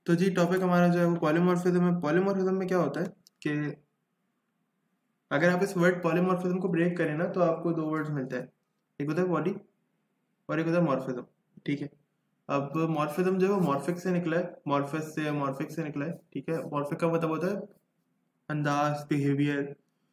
तो जी टॉपिक हमारा जो है वो पॉलीमॉर्फिज्म है। पॉलीमॉर्फिज्म में क्या होता है कि अगर आप इस वर्ड पॉलीमॉर्फिज्म को ब्रेक करें ना तो आपको दो वर्ड्स मिलते हैं, एक होता है बॉडी और एक होता है मॉर्फिज्म। ठीक है, अब मॉर्फिज्म जो है वो मॉर्फिक से निकला है, मॉर्फिस से या मॉर्फिक से निकला है। ठीक है, मॉर्फिक का मतलब होता है अंदाज, बिहेवियर।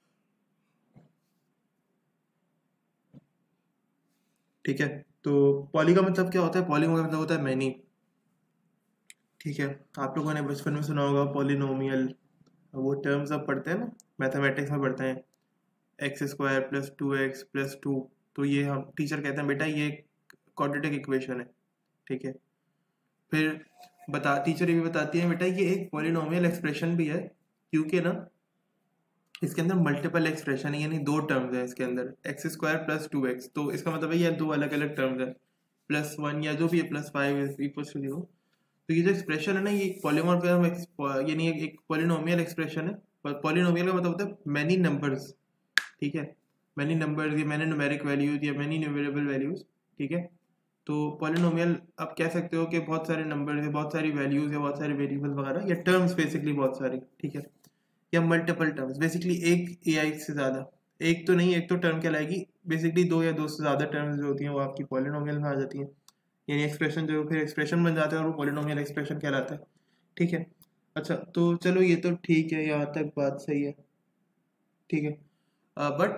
ठीक है, तो पॉली का मतलब क्या होता है, पॉली का मतलब होता है मैनी। ठीक है, आप लोगों ने बचपन में सुना होगा पॉलिनोमियल, वो टर्म्स अब पढ़ते हैं ना, मैथमेटिक्स में पढ़ते हैं, x square plus 2x plus 2। तो ये हम टीचर कहते हैं बेटा ये क्वाड्रेटिक इक्वेशन है। ठीक है, फिर टीचर ये भी बताती है बेटा ये एक पॉलिनोमियल एक्सप्रेशन भी है, क्योंकि ना इसके अंदर मल्टीपल एक्सप्रेशन है, यानी दो टर्म्स है इसके अंदर, एक्स स्क्वायर प्लस 2x। तो इसका मतलब है ये दो अलग अलग टर्म्स है, प्लस 1 या जो भी है प्लस 5 इक्वल्स टू 0। तो ये जो एक्सप्रेशन है ना ये पॉलीमॉर्फिज्म यानी एक पॉलिनोमियल एक्सप्रेशन है। पॉलिनोमियल का मतलब होता है मैनी नंबर्स। ठीक है, मैनी नंबर्स या मैनी न्यूमेरिक वैल्यूज या मैनी न्यूमेरेबल वैल्यूज। ठीक है, तो पॉलिनोमियल आप कह सकते हो कि बहुत सारे नंबर्स या बहुत सारी वैल्यूज या बहुत सारे वेरिएबल वगैरह या टर्म्स बेसिकली बहुत सारी। ठीक है, या मल्टीपल टर्म्स, बेसिकली एक या एक से ज़्यादा, एक तो नहीं, एक तो टर्म कहलाएगी, बेसिकली दो या दो से ज़्यादा टर्म्स जो होती हैं वो आपकी पॉलिनोमियल में आ जाती हैं, यानी एक्सप्रेशन जो फिर एक्सप्रेशन बन जाता है और वो पॉलिनोमियल एक्सप्रेशन कहलाता है। ठीक है, अच्छा तो चलो ये तो ठीक है, यहाँ तक बात सही है। ठीक है, बट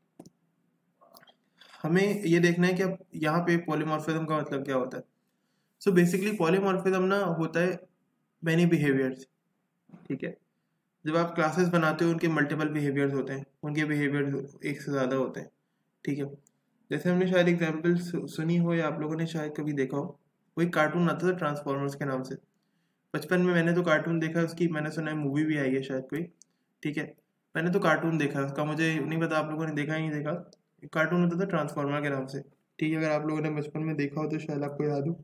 हमें ये देखना है कि अब यहाँ पे पॉलीमॉर्फिज्म का मतलब क्या होता है। सो बेसिकली पॉलीमॉर्फिज्म ना होता है मैनी बिहेवियर्स। ठीक है, जब आप क्लासेस बनाते हो उनके मल्टीपल बिहेवियर्स होते हैं, उनके बिहेवियर्स एक से ज़्यादा होते हैं। ठीक है, जैसे हमने शायद एग्जाम्पल सुनी हो या आप लोगों ने शायद कभी देखा हो, कोई कार्टून आता था ट्रांसफॉर्मर्स के नाम से। बचपन में मैंने तो कार्टून देखा, उसकी मैंने सुना है मूवी भी आई है शायद कोई। ठीक है, मैंने तो कार्टून देखा उसका, मुझे नहीं पता आप लोगों ने देखा ही नहीं देखा। एक कार्टून होता था ट्रांसफॉर्मर के नाम से। ठीक है, अगर आप लोगों ने बचपन में देखा हो तो शायद आपको याद हो।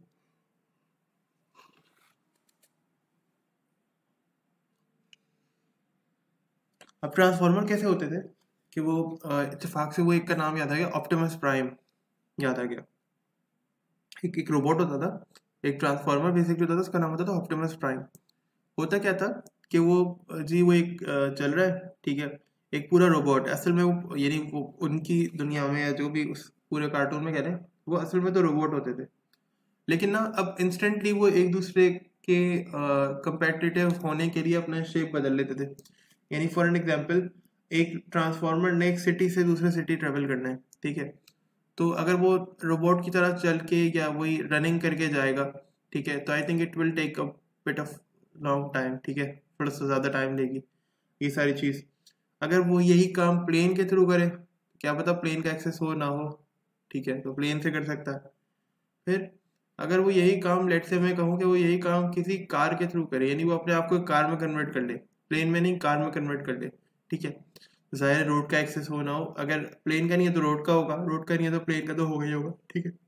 अब ट्रांसफॉर्मर कैसे होते थे कि वो इत्तेफाक से वो एक का नाम याद आ गया, ऑप्टिमस प्राइम याद आ गया। एक रोबोट होता था, एक ट्रांसफॉर्मर बेसिकली होता था, उसका नाम होता था ऑप्टिमस प्राइम। होता क्या था कि वो जी वो एक चल रहा है। ठीक है, एक पूरा रोबोट असल में वो, यानी वो उनकी दुनिया में या जो भी उस पूरे कार्टून में कह रहे हैं, वो असल में तो रोबोट होते थे। लेकिन ना अब इंस्टेंटली वो एक दूसरे के कंपेटिटिव होने के लिए अपना शेप बदल लेते थे। यानी फॉर एन एग्जांपल, एक ट्रांसफॉर्मर ने एक सिटी से दूसरे सिटी ट्रेवल करना है। ठीक है, तो अगर वो रोबोट की तरह चल के या वही रनिंग करके जाएगा, ठीक है, तो I think it will take a bit of long time. ठीक है, थोड़ा सा ज़्यादा टाइम लेगी ये सारी चीज़। अगर वो यही काम प्लेन के थ्रू करे, क्या पता प्लेन का एक्सेस हो ना हो। ठीक है, तो प्लेन से कर सकता है। फिर अगर वो यही काम, लेट से मैं कहूँ कि वो यही काम किसी कार के थ्रू करे, यानी वो अपने आप को कार में कन्वर्ट कर ले, प्लेन में नहीं कार में कन्वर्ट कर ले। ठीक है, ज़ाहिर रोड का एक्सेस हो ना हो, अगर प्लेन का नहीं है तो रोड का होगा, रोड का नहीं है तो प्लेन का तो होगा ही होगा। ठीक है,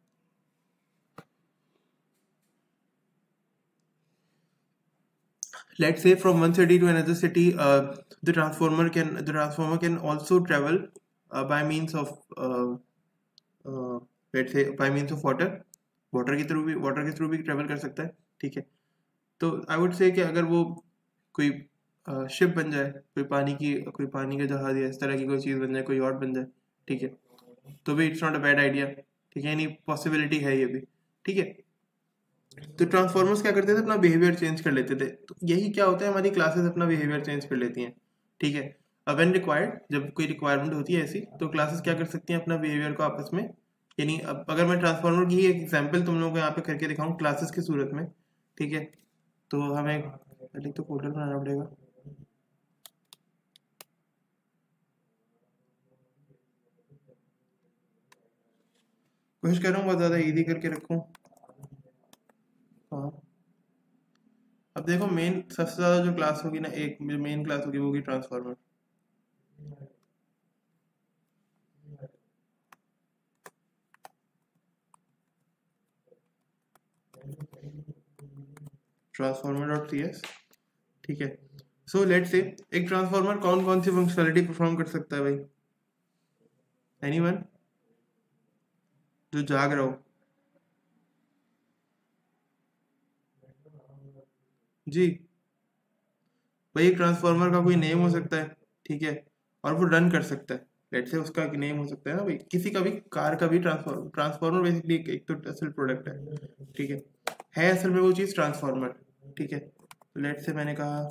let's say from one city to another city, the transformer can also travel by means of let's say by means of water के थ्रू भी ट्रेवल कर सकता है। ठीक है, तो आई वुड से कि अगर वो कोई शिप बन जाए, कोई पानी का जहाज या इस तरह की कोई चीज़ बन जाए, कोई यॉट बन जाए। ठीक है, तो भी it's not a bad idea. ठीक है, यानी पॉसिबिलिटी है ये भी। ठीक है, तो ट्रांसफॉर्मर्स क्या करते थे, अपना बिहेवियर चेंज कर लेते थे। तो यही क्या होता है, हमारी क्लासेस अपना बिहेवियर चेंज कर लेती हैं। ठीक है, अब व्हेन रिक्वायर्ड, जब कोई रिक्वायरमेंट होती है ऐसी, तो क्लासेस क्या कर सकती हैं, अपना बिहेवियर को आपस में, यानी अब अगर मैं ट्रांसफॉर्मर की ही एक एग्जांपल तुम लोगों को यहाँ पे करके दिखाऊं क्लासेस की सूरत में। ठीक है, तो हमें पहले तो फोल्डर बनाना पड़ेगा। कोशिश कर रहा हूँ बहुत ज़्यादा इजी करके रखूँ। हाँ, अब देखो मेन सबसे ज़्यादा जो क्लास होगी ना, एक मेन क्लास होगी वो होगी transformer. Transformer dot C S. ठीक है, सो लेट से एक ट्रांसफार्मर कौन कौन सी फंक्शनलिटी परफॉर्म कर सकता है भाई, एनीवन जो जाग रहा हो। जी भाई, एक ट्रांसफार्मर का कोई नेम हो सकता है, ठीक है, और वो रन कर सकता है। लेट्स से उसका नेम हो सकता है ना भाई, किसी का भी, कार का भी ट्रांसफार्मर। ट्रांसफार्मर बेसिकली एक तो असल प्रोडक्ट है, ठीक है असल में वो चीज़ ट्रांसफार्मर, ठीक है। तो लेट्स से मैंने कहा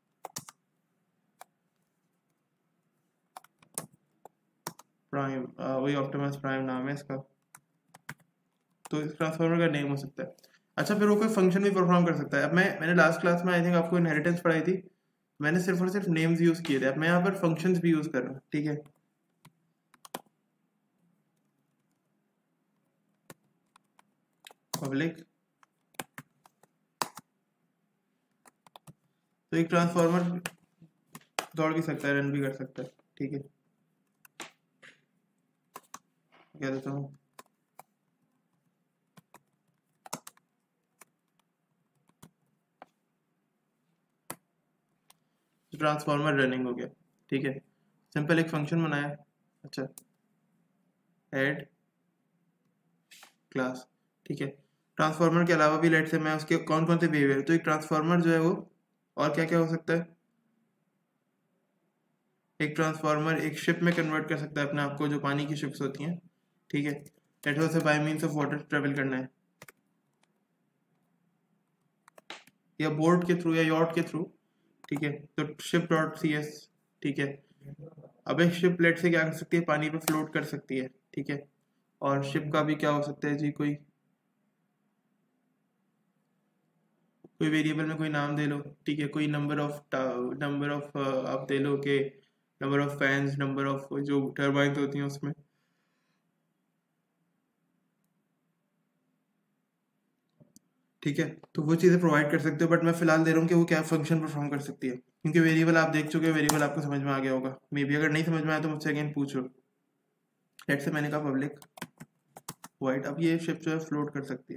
प्राइम, वही ऑप्टिमस प्राइम नाम है इसका, तो इस ट्रांसफार्मर का नेम हो सकता है। अच्छा, फिर वो कोई फंक्शन भी परफॉर्म कर सकता है। अब मैंने लास्ट क्लास में आई थिंक आपको इनहेरिटेंस पढ़ाई थी, मैंने सिर्फ और सिर्फ नेम्स यूज किए थे। अब मैं यहाँ पर फंक्शंस भी यूज कर रहा हूँ, ठीक है। पब्लिक, तो एक ट्रांसफार्मर दौड़ भी सकता है, रन भी कर सकता है, ठीक है। क्या देता हूँ, ट्रांसफार्मर रनिंग हो गया, ठीक है। सिंपल एक फंक्शन बनाया, अच्छा, ऐड क्लास, ठीक है। ट्रांसफार्मर के अलावा भी लेट से मैं उसके कौन कौन से बिहेवियर, तो एक ट्रांसफार्मर जो है वो और क्या क्या हो सकता है। एक ट्रांसफार्मर एक शिप में कन्वर्ट कर सकता है अपने आप को, जो पानी की शिप्स होती हैं, ठीक है। Let say by means of water travel करना है, या बोट के थ्रू या यॉट के थ्रू, ठीक है। तो शिप डॉट सी एस, ठीक है। अब एक शिप लेट से क्या कर सकती है, पानी पे फ्लोट कर सकती है, ठीक है। और शिप का भी क्या हो सकता है जी, कोई कोई वेरिएबल में कोई नाम दे लो, ठीक है। कोई नंबर ऑफ आप दे लो कि number of fans, number of जो टर्बाइन्स होती हैं उसमें, ठीक है। तो वो चीज़ें प्रोवाइड कर सकते हो, बट मैं फिलहाल दे रहा हूँ कि वो क्या फंक्शन परफॉर्म कर सकती है, क्योंकि वेरिएबल आप देख चुके हो, वेरिएबल आपको समझ में आ गया होगा मे बी। अगर नहीं समझ में आया तो मुझसे अगेन पूछो। लेट से मैंने कहा पब्लिक वाइड, अब ये शिप जो है फ्लोट कर सकती है,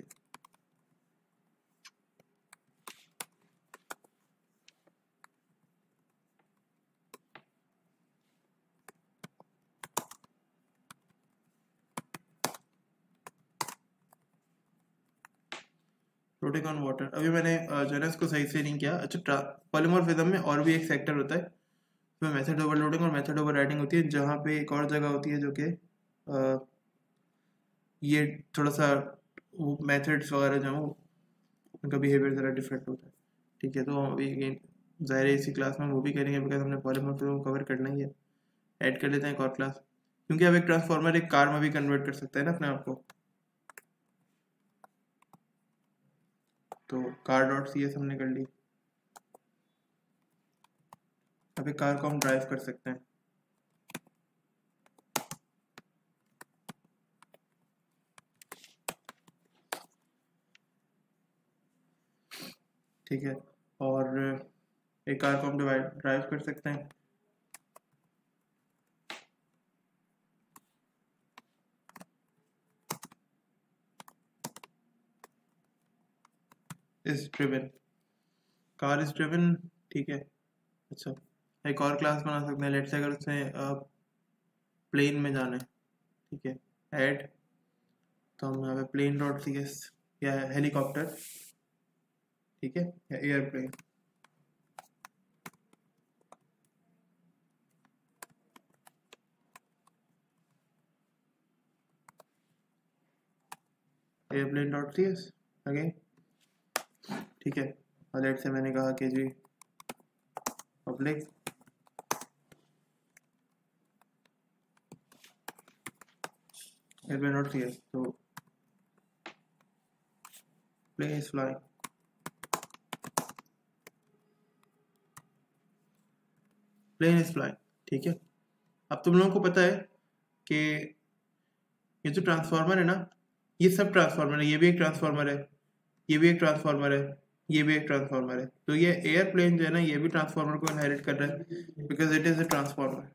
फ्लोटिंग ऑन वाटर। अभी मैंने जो है ना इसको सही से नहीं किया। अच्छा, पॉलीमॉर्फिज्म में और भी एक सेक्टर होता है, इसमें मेथड ओवरलोडिंग और मेथड ओवरराइडिंग होती है, जहाँ पे एक और जगह होती है जो कि ये थोड़ा सा वो मेथड्स वगैरह जो हैं उनका बिहेवियर ज़रा डिफरेंट होता है, ठीक है। तो अभी अगेन ज़ाहिर है इसी क्लास में वो भी करेंगे, बिकॉज हमने पॉलीमॉर्फिज्म कवर करना ही है। ऐड कर लेते हैं एक और क्लास, क्योंकि अब एक ट्रांसफार्मर एक कार में भी कन्वर्ट कर सकता है ना अपने आप को। तो कार डॉट सी एस हमने कर ली। अब एक कार को हम ड्राइव कर सकते हैं, ठीक है। और एक कार को हम ड्राइव कर सकते हैं, is driven, car is driven, ठीक है। अच्छा, एक और क्लास बना सकते हैं, लेट्स से अगर उसमें प्लेन में जाना है, ठीक है। ऐड, तो हम यहाँ पे प्लेन डॉट सी एस, या हेलीकॉप्टर, ठीक है, या airplane, airplane dot C S again, ठीक है। और लेट से मैंने कहा कि जी public airplane dot C S, तो plane is flying, plane is flying, ठीक है। अब तुम लोगों को पता है कि ये जो ट्रांसफार्मर है ना, ये सब ट्रांसफार्मर है, ये भी एक ट्रांसफार्मर है, ये भी एक ट्रांसफार्मर है, ये भी एक ट्रांसफार्मर है। तो ये एयरप्लेन जो है ना, ये भी ट्रांसफार्मर को इनहेरिट कर रहा है, because it is a transformer,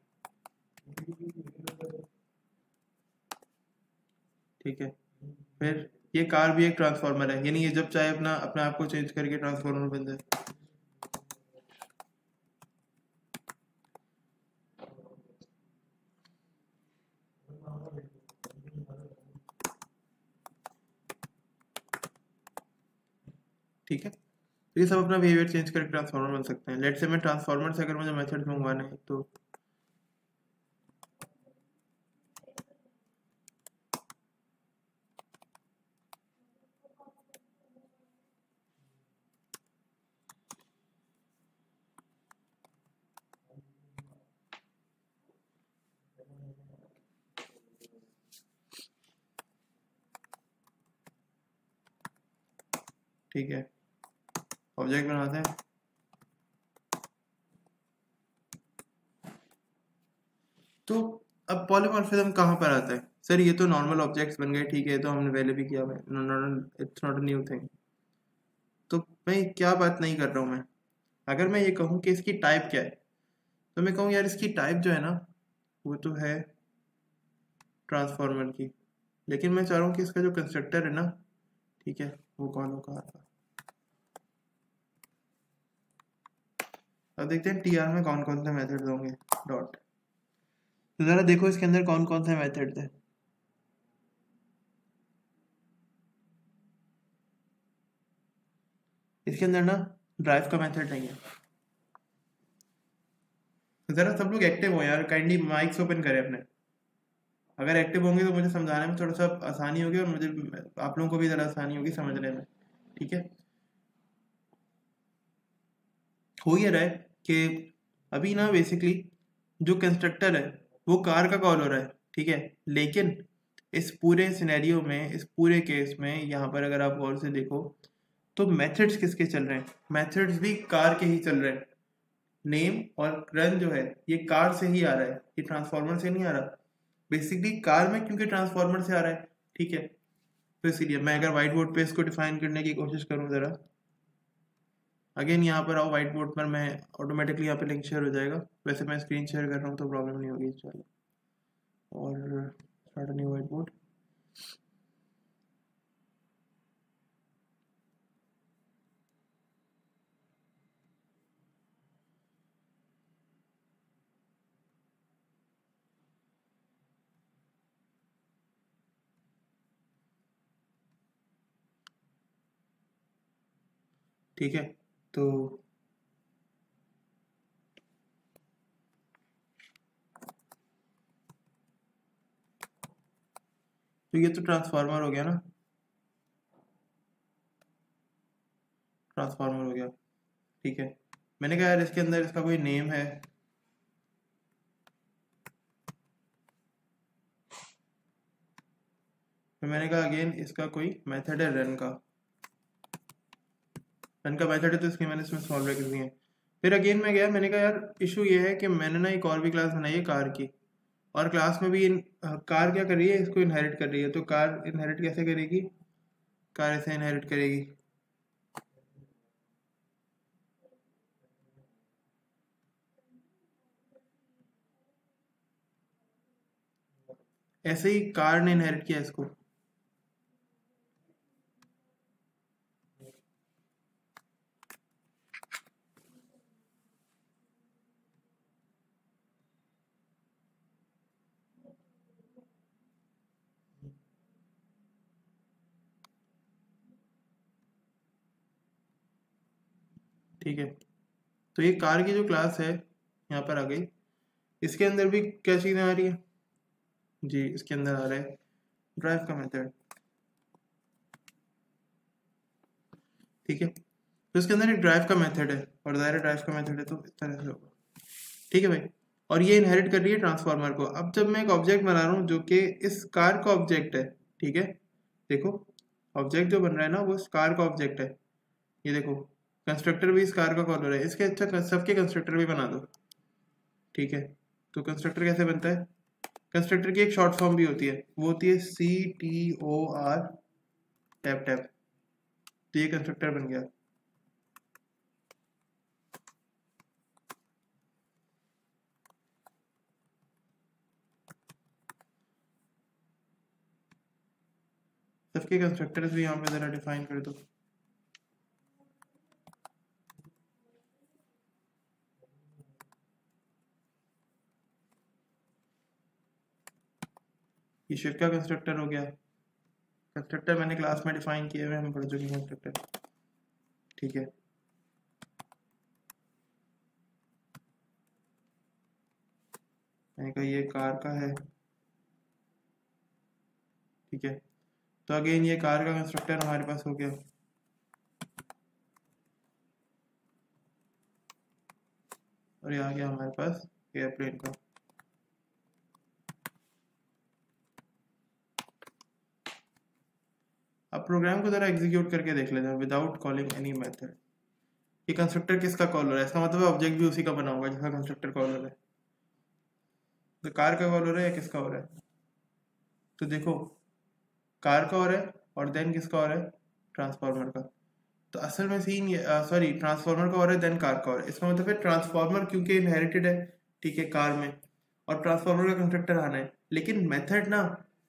ठीक है। फिर ये कार भी एक ट्रांसफार्मर है, यानी ये जब चाहे अपना अपने आप को चेंज करके ट्रांसफार्मर बन जाए, ठीक है। तो ये सब अपना बिहेवियर चेंज करके ट्रांसफॉर्मर बन सकते हैं। लेट्स से मैं ट्रांसफॉर्मर से अगर मुझे मेथड्स मंगवाने हैं तो ठीक है, ऑब्जेक्ट बनाते हैं। तो अब पॉलीमॉर्फिज्म कहाँ पर आता है? सर ये तो नॉर्मल ऑब्जेक्ट्स बन गए, ठीक है, तो हमने पहले भी किया हुआ है, it's not a new thing. तो मैं क्या बात नहीं कर रहा हूँ मैं, अगर मैं ये कहूँ कि इसकी टाइप क्या है, तो मैं कहूँ यार इसकी टाइप जो है ना वो तो है ट्रांसफॉर्मर की, लेकिन मैं चाह रहा हूँ कि इसका जो कंस्ट्रक्टर है ना, ठीक है, वो कौन होगा। अब देखते हैं टीआर में कौन कौन से मेथड्स होंगे। डॉट, तो जरा देखो इसके अंदर कौन कौन से मेथड्स हैं। इसके अंदर ना ड्राइव का मेथड नहीं है। तो जरा सब लोग एक्टिव हो यार, काइंडली माइक्स ओपन करें अपने। अगर एक्टिव होंगे तो मुझे समझाने में थोड़ा सा आसानी होगी और मुझे, आप लोगों को भी ज़रा आसानी होगी समझने में, ठीक है। हो ये रहा है कि अभी ना बेसिकली जो कंस्ट्रक्टर है वो कार का कॉल हो रहा है, ठीक है, लेकिन इस पूरे सिनेरियो में, इस पूरे केस में यहाँ पर अगर आप गौर से देखो तो मेथड्स किसके चल रहे हैं? मेथड्स भी कार के ही चल रहे हैं। नेम और रन जो है ये कार से ही आ रहा है, ये ट्रांसफॉर्मर से नहीं आ रहा। बेसिकली कार में क्योंकि ट्रांसफॉर्मर से आ रहा है, ठीक है, तो इसीलिए मैं अगर व्हाइट बोर्ड पे इसको डिफाइन करने की कोशिश करूँ ज़रा, अगेन यहाँ पर आओ व्हाइट बोर्ड पर, मैं ऑटोमेटिकली यहाँ पे लिंक शेयर हो जाएगा। वैसे मैं स्क्रीन शेयर कर रहा हूँ तो प्रॉब्लम नहीं होगी, चलो। और स्टार्ट न्यू व्हाइट बोर्ड। ठीक है, तो ये तो ट्रांसफार्मर हो गया ना, ट्रांसफार्मर हो गया, ठीक है। मैंने कहा यार इसके अंदर इसका कोई नेम है, तो मैंने कहा अगेन इसका कोई मेथड है रन का, रन का मेथड है, तो इसके मैंने इसमें स्मॉल ब्रैकेट दिए हैं। फिर अगेन मैं गया, मैंने कहा यार इशू ये है कि मैंने ना एक और भी क्लास बनाई है कार की, और क्लास में भी कार क्या कर रही है, इसको इनहेरिट कर रही है। तो कार इनहेरिट कैसे करेगी? कार ऐसे इनहेरिट करेगी, ऐसे ही कार ने इनहेरिट किया इसको। ठीक है, तो ये कार की जो क्लास है यहाँ पर आ गई, इसके अंदर भी क्या चीज़ें आ रही है जी, इसके अंदर आ रहा है ड्राइव का मेथड, ठीक है। तो इसके अंदर एक ड्राइव का मेथड है, और ज़ाहिर ड्राइव का मेथड है तो इस तरह से होगा, ठीक है भाई। और ये इनहेरिट कर रही है ट्रांसफार्मर को। अब जब मैं एक ऑब्जेक्ट बना रहा हूँ जो कि इस कार का ऑब्जेक्ट है, ठीक है, देखो ऑब्जेक्ट जो बन रहा है ना वो इस कार का ऑब्जेक्ट है, ये देखो कंस्ट्रक्टर भी इस कार का कॉल हो रहा है, इसके अच्छा सबके कंस्ट्रक्टर भी बना दो, ठीक है। तो कंस्ट्रक्टर कैसे बनता है? कंस्ट्रक्टर की एक शॉर्ट फॉर्म भी होती है, वो होती है CTOR टैप टैप, तो ये कंस्ट्रक्टर बन गया। सबके कंस्ट्रक्टर्स भी यहाँ पे जरा डिफाइन कर दो। ये शिफ्ट का कंस्ट्रक्टर हो गया, कंस्ट्रक्टर मैंने क्लास में डिफाइन किए हुए, हम पढ़ चुके हैं कंस्ट्रक्टर, ठीक है। मैंने कहा ये कार का है, ठीक है। तो अगेन ये कार का कंस्ट्रक्टर हमारे पास हो गया। और ये आ गया हमारे पास एयरप्लेन का। अब प्रोग्राम को जरा एग्जीक्यूट करके देख लेते हैं विदाउट कॉलिंग एनी मेथड। ये कंस्ट्रक्टर किसका कॉल हो रहा है, इसका मतलब ऑब्जेक्ट भी उसी का बना होगा जिसका कंस्ट्रक्टर कॉल हो रहा है। तो कार का कॉल हो रहा है या किसका हो रहा है? तो देखो कार का हो रहा है और देन किसका हो रहा है, ट्रांसफार्मर का। तो असल में सीन ये, सॉरी, ट्रांसफार्मर का हो रहा है देन कार का हो रहा है। इसका मतलब है ट्रांसफार्मर क्योंकि इनहेरिटेड है, ठीक है, कार में, और ट्रांसफार्मर का कंस्ट्रक्टर आना है। लेकिन मेथड ना,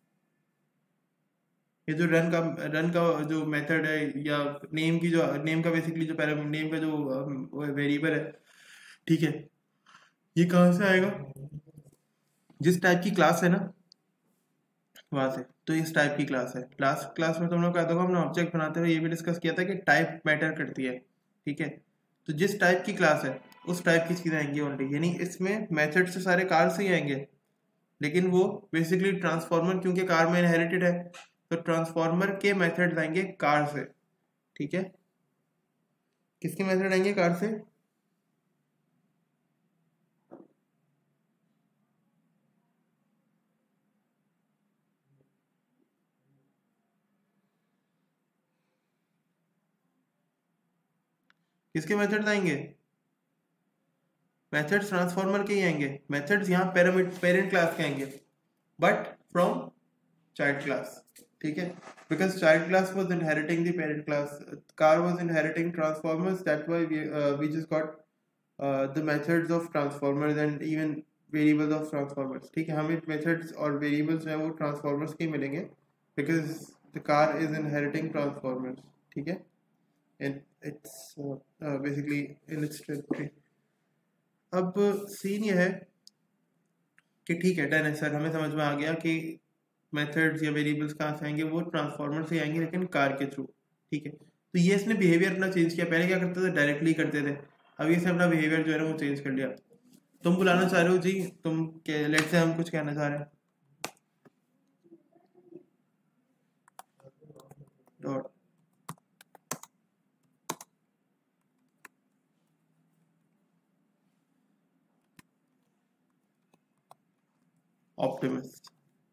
ये जो रन का जो मेथड है, या नेम की जो नेम का बेसिकली जो नेम का जो वेरिएबल है, ठीक है, ये कहाँ से आएगा, जिस टाइप की क्लास है ना वहां से। तो इस टाइप की क्लास है। क्लास में तुम लोग कहते हो, हमने ऑब्जेक्ट बनाते हुए ये भी डिस्कस किया था कि टाइप मैटर करती है, ठीक है। तो जिस टाइप की क्लास है उस टाइप की चीजें आएंगी ओनली, यानी इसमें मेथड से सारे कार से ही आएंगे, लेकिन वो बेसिकली ट्रांसफॉर्मर क्योंकि कार में इनहेरिटेड है, तो ट्रांसफॉर्मर के मेथड आएंगे कार से, ठीक है। किसके मेथड आएंगे, कार से। किसके मेथड्स आएंगे, मेथड्स ट्रांसफॉर्मर के ही आएंगे। मेथड्स यहाँ पेरेंट क्लास के आएंगे, बट फ्रॉम चाइल्ड क्लास, ठीक है, because child class was inheriting the parent class, car was inheriting transformers, that's why we just got the methods of transformers and even variables of transformers, ठीक है। हमें methods और variables जो है वो transformers के ही मिलेंगे, because the car is inheriting transformers, ठीक है, and it's basically in its trajectory। अब सीन ये है कि ठीक है, डन है सर, हमें समझ में आ गया कि मेथड्स या वेरिएबल्स कहाँ से आएंगे, वो ट्रांसफॉर्मर से आएंगे लेकिन कार के थ्रू, ठीक है। तो ये इसने बिहेवियर अपना चेंज किया, पहले क्या करते थे, डायरेक्टली करते थे, अब ये इसने अपना बिहेवियर जो है ना वो चेंज कर लिया। तुम बुलाना चाह रहे हो जी, तुम लेट से हम कुछ कहना चाह रहे हैं, डॉट ऑप्टिमिस्ट,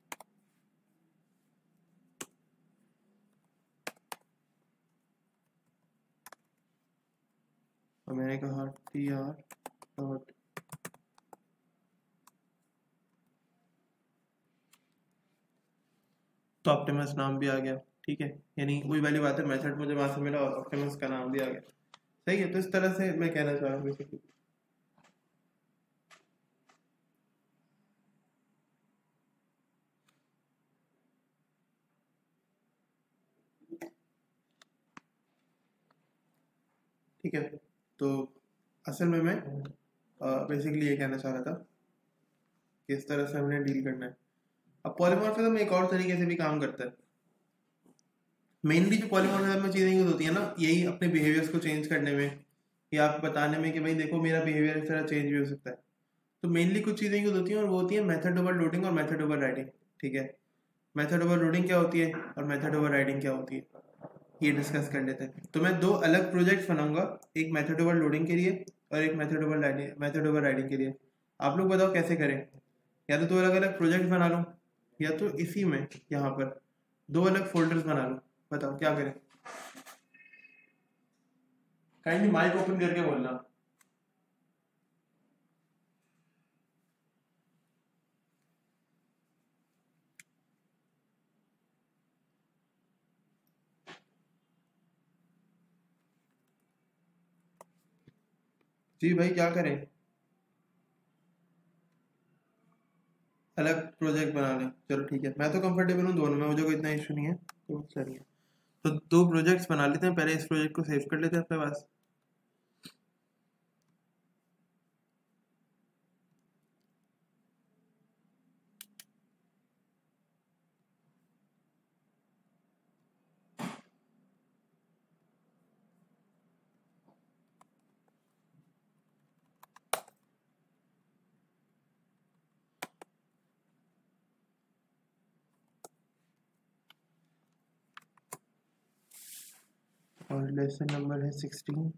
और मैंने कहा टी आर डॉट तो ऑप्टिमस नाम भी आ गया, ठीक है। यानी वही वाली बात है, मेथड मुझे वहां से मिला और ऑप्टिमस का नाम भी आ गया, सही है। तो इस तरह से मैं कहना चाह रहा हूँ बेसिकली, ठीक है। तो असल में मैं बेसिकली ये कहना चाह रहा था कि इस तरह से हमने डील करना है। अब पॉलीमॉर्फिज्म एक और तरीके से भी काम करता है। मेनली जो पॉलीमॉर्फिज्म में चीज़ें यूज होती है ना, यही अपने बिहेवियर्स को चेंज करने में, या आपको बताने में कि भाई देखो मेरा बिहेवियर इस तरह चेंज भी हो सकता है। तो मेनली कुछ चीज़ें यूज होती हैं और वो होती है मेथड ओवर लोडिंग और मेथड ओवर राइडिंग, ठीक है। मेथड ओवर लोडिंग क्या होती है और मेथड ओवर राइडिंग क्या होती है, ये डिस्कस कर लेते हैं। तो मैं दो अलग प्रोजेक्ट्स बनाऊंगा, एक मेथड ओवर लोडिंग के लिए और एक मेथड ओवर राइडिंग के लिए। आप लोग बताओ कैसे करें, या तो दो अलग अलग प्रोजेक्ट बना लो, या तो इसी में यहाँ पर दो अलग फोल्डर्स बना लो। बताओ क्या करें। काइंडली माइक ओपन करके बोलना। जी भाई क्या करें, अलग प्रोजेक्ट बना लें, चलो ठीक है। मैं तो कंफर्टेबल हूँ दोनों में, मुझे कोई इतना इशू नहीं है, तो चलिए। तो दो प्रोजेक्ट्स बना लेते हैं, पहले इस प्रोजेक्ट को सेव कर लेते हैं अपने पास। लेसन नंबर है 16।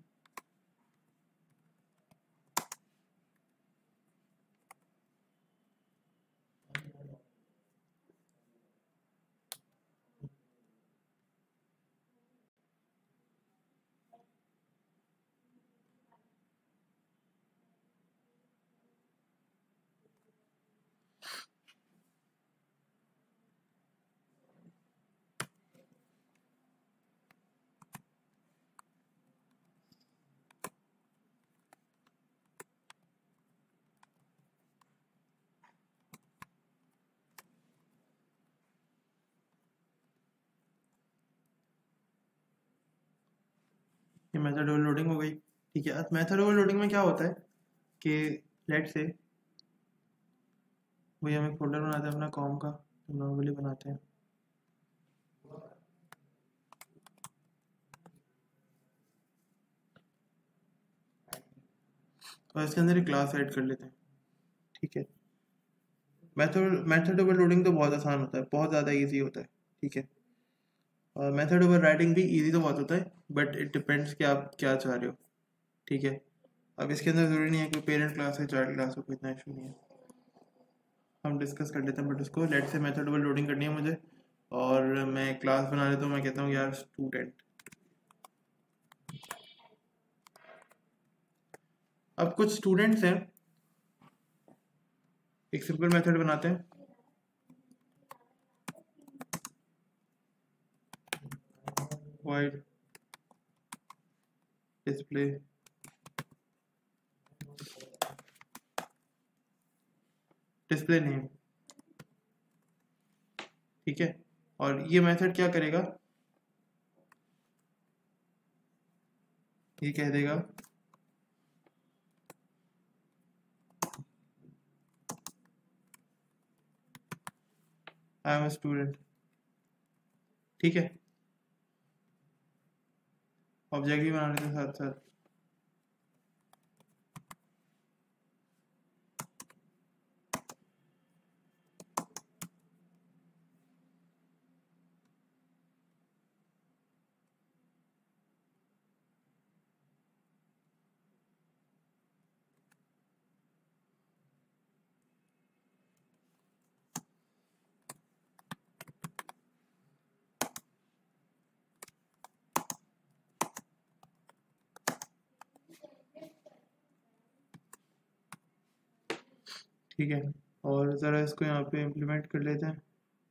ये मेथड ओवरलोडिंग हो गई। ठीक है, मेथड ओवरलोडिंग में क्या होता है कि लेट से वही हम एक फोल्डर बनाते हैं अपना कॉम का, तो नॉर्मली बनाते हैं। और इसके अंदर एक क्लास ऐड कर लेते हैं। ठीक है, मेथड ओवरलोडिंग तो बहुत आसान होता है, बहुत ज़्यादा इजी होता है। ठीक है, और मेथड ओवर राइटिंग भी इजी तो बहुत होता है, बट इट डिपेंड्स कि आप क्या चाह रहे हो। ठीक है, अब इसके अंदर ज़रूरी नहीं है कि पेरेंट क्लास है चाइल्ड क्लास हो, कोई इतना इशू नहीं है। हम डिस्कस कर लेते हैं, बट उसको लेट से मेथड ओवरलोडिंग करनी है मुझे, और मैं क्लास बना लेता हूँ। मैं कहता हूँ यार स्टूडेंट। अब कुछ स्टूडेंट्स हैं, एक सिंपल मेथड बनाते हैं, void display डिस्प्ले नेम। ठीक है, और ये मेथड क्या करेगा, ये कह देगा आई एम अ स्टूडेंट। ठीक है, ऑब्जेक्ट भी बना लेते हैं साथ साथ। ठीक है, और ज़रा इसको यहाँ पे इम्प्लीमेंट कर लेते हैं।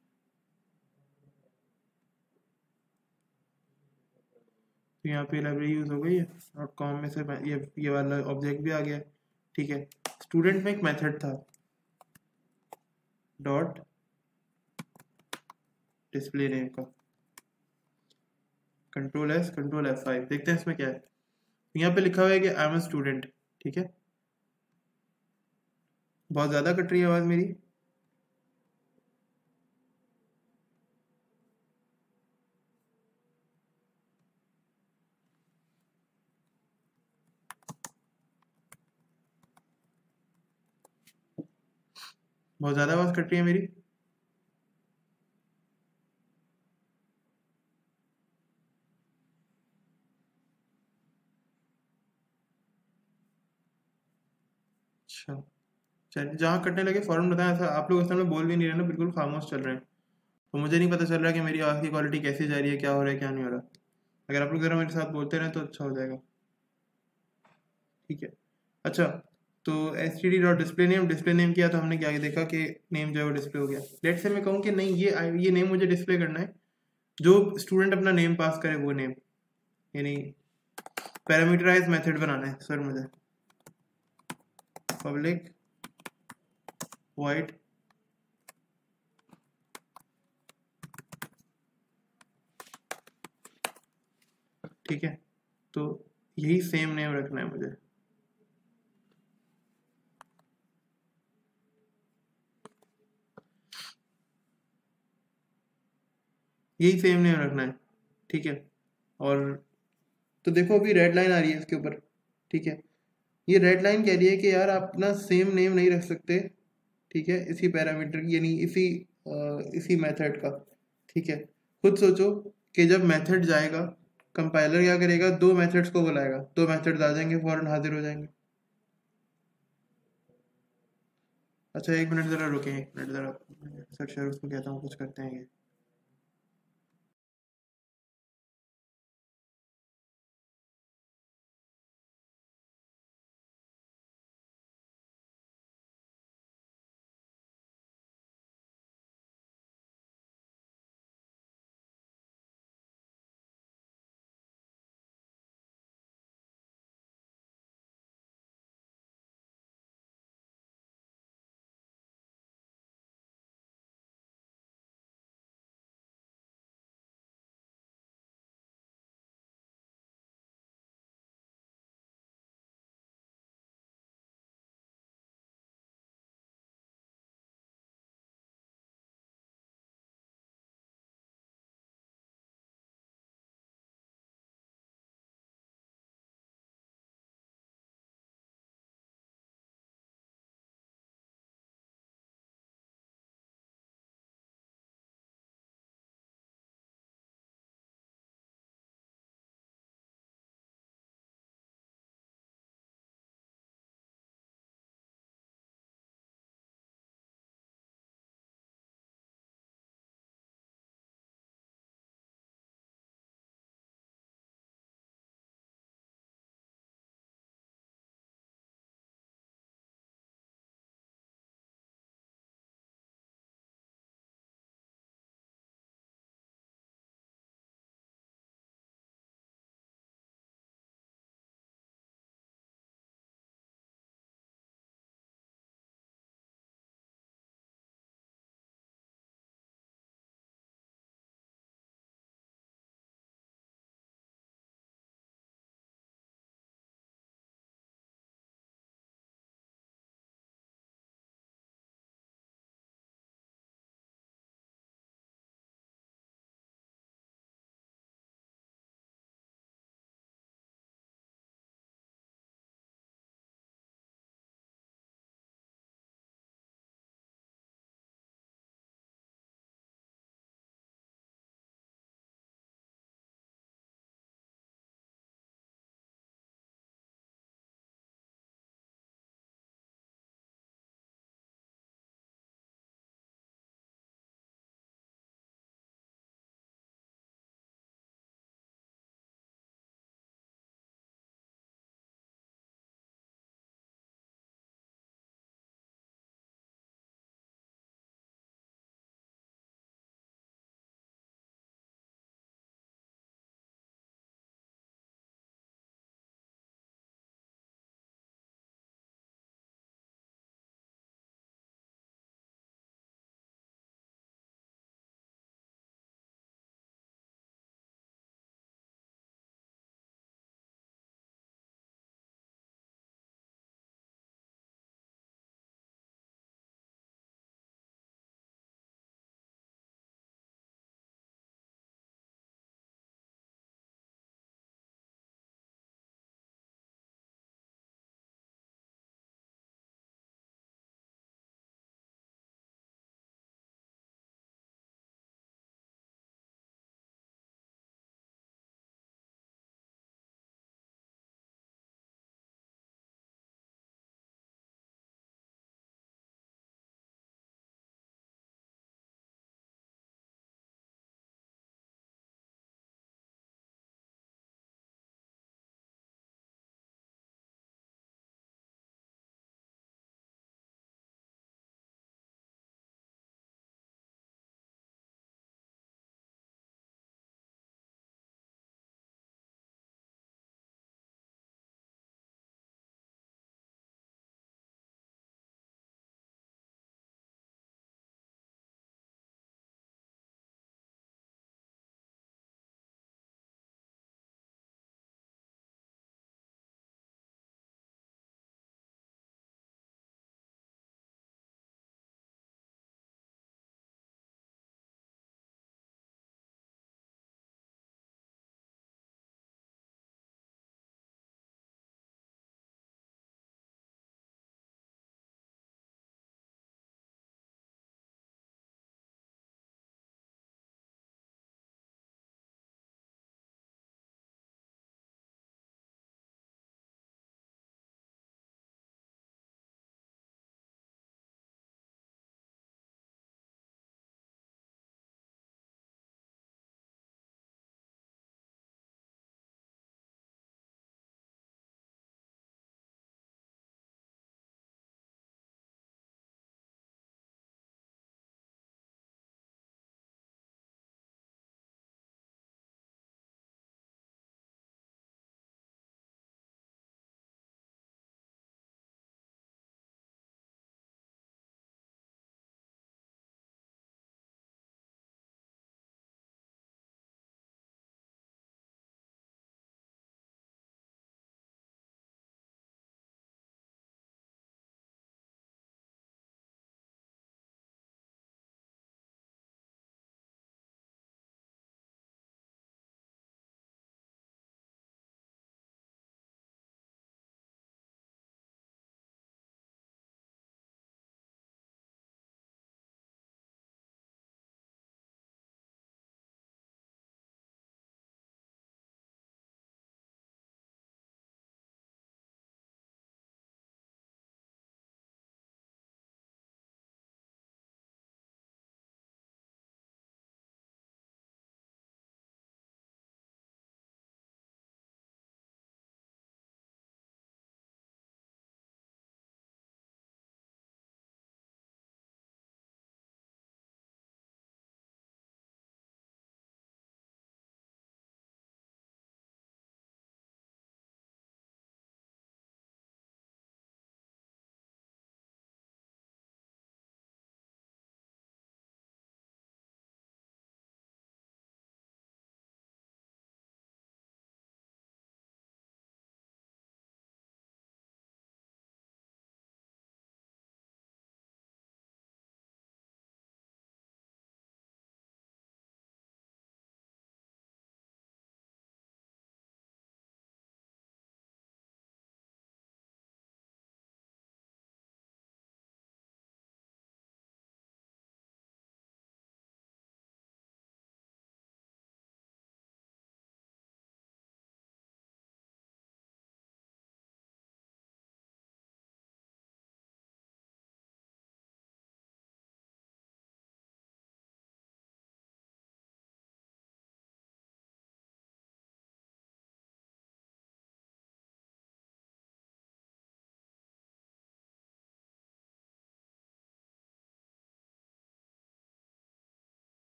तो यहाँ पे लाइब्रेरी यूज़ हो गई है, डॉट कॉम में से ये वाला ऑब्जेक्ट भी आ गया। ठीक है, स्टूडेंट में एक मेथड था डॉट डिस्प्ले नेम का, कंट्रोल F5। देखते हैं इसमें क्या है। यहाँ पे लिखा हुआ है कि आई एम अ स्टूडेंट। ठीक है, बहुत ज़्यादा कट रही है आवाज़ मेरी। बहुत ज़्यादा आवाज़ कट रही है मेरी। अच्छा, चलिए, जहाँ कटने लगे फ़ौरन बताएं। ऐसा आप लोग इस समय बोल भी नहीं रहे ना, बिल्कुल खामोश चल रहे हैं, तो मुझे नहीं पता चल रहा कि मेरी आवाज़ की क्वालिटी कैसी जा रही है, क्या हो रहा है क्या नहीं हो रहा। अगर आप लोग ज़रा मेरे साथ बोलते रहें तो अच्छा हो जाएगा। ठीक है, अच्छा, तो डिस्प्ले नेम किया तो हमने क्या देखा कि नेम जो है वो डिस्प्ले हो गया। लेट्स से मैं कहूँ कि नहीं, ये नेम मुझे डिस्प्ले करना है, जो स्टूडेंट अपना नेम पास करे वो नेम, यानी पैरामीटराइज मेथड बनाना है सर मुझे। पब्लिक void ठीक है, तो यही सेम नेम रखना है मुझे। यही सेम नेम रखना है। ठीक है, और तो देखो अभी रेड लाइन आ रही है इसके ऊपर। ठीक है, ये रेड लाइन कह रही है कि यार आप अपना सेम नेम नहीं रख सकते। ठीक है, इसी पैरामीटर यानी इसी मेथड का। ठीक है, खुद सोचो कि जब मेथड जाएगा कंपाइलर क्या करेगा, दो मेथड्स को बुलाएगा, दो मेथड्स आ जाएंगे, फौरन हाजिर हो जाएंगे। अच्छा एक मिनट ज़रा रुकें, एक मिनट ज़रा, सर शेर उसको कहता हूँ कुछ करते हैं ये।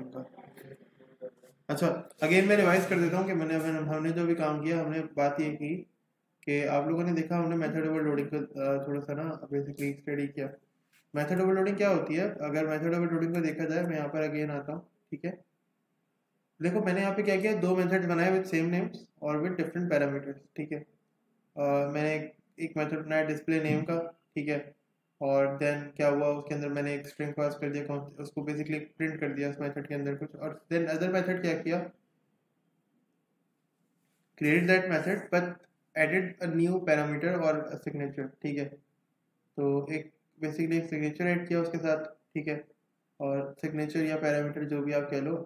उनका। अच्छा, अगेन मैं रिवाइज कर देता हूँ कि हमने जो भी काम किया, हमने बात ये की कि आप लोगों ने देखा, हमने मेथड ओवरलोडिंग को थोड़ा सा ना बेसिकली स्टडी किया। मेथड ओवरलोडिंग क्या होती है? अगर मेथड ओवरलोडिंग को देखा जाए, मैं यहाँ पर अगेन आता हूँ, ठीक है। देखो मैंने यहाँ पे क्या किया, दो मेथड्स बनाए विद सेम नेम्स और विद डिफरेंट पैरामीटर्स, ठीक है। मैंने एक मेथड बनाया डिस्प्ले नेम का, ठीक है। और देन क्या हुआ, उसके अंदर मैंने एक स्ट्रिंग पास कर दिया, उसको बेसिकली प्रिंट कर दिया उस मेथड के अंदर कुछ। और देन अदर मेथड क्या किया, create that method but added a new parameter और अ सिग्नेचर, ठीक है। तो एक बेसिकली एक सिग्नेचर ऐड किया उसके साथ, ठीक है। और सिग्नेचर या पैरामीटर जो भी आप कह लो,